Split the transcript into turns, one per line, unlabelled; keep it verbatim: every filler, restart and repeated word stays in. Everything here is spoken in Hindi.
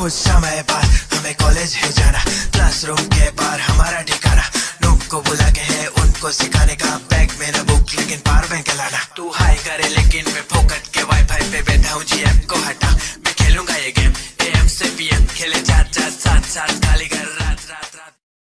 कुछ समय बाद हमें कॉलेज है जाना, क्लासरूम के बाहर हमारा ठिकाना। नूब को बुला के है उनको सिखाने का, बैग में न बुक लेकिन पावर बैंक लाना। तू हाई करे लेकिन मैं फोकट के वाईफाई पे बैठा हूँ, जी ऐप को हटा मैं खेलूंगा ये गेम। ए एम से पी एम खेले चार चार सात सात खाली घर रात रात रात।